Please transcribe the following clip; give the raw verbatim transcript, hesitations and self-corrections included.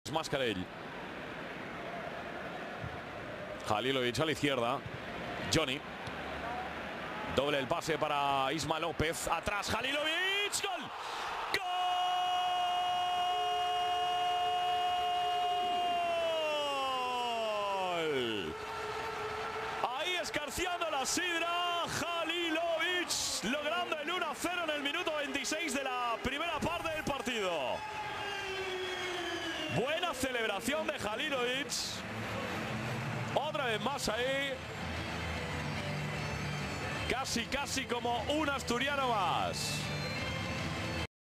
Mascarell. Halilovic a la izquierda. Johnny. Doble el pase para Isma López. Atrás Halilovic. ¡Gol! ¡Gol! Ahí escarciando la sidra. Halilovic logrando el uno a cero en el minuto veintiséis de la primera parte del partido. Buena celebración de Halilovic. Otra vez más ahí. Casi, casi como un asturiano más.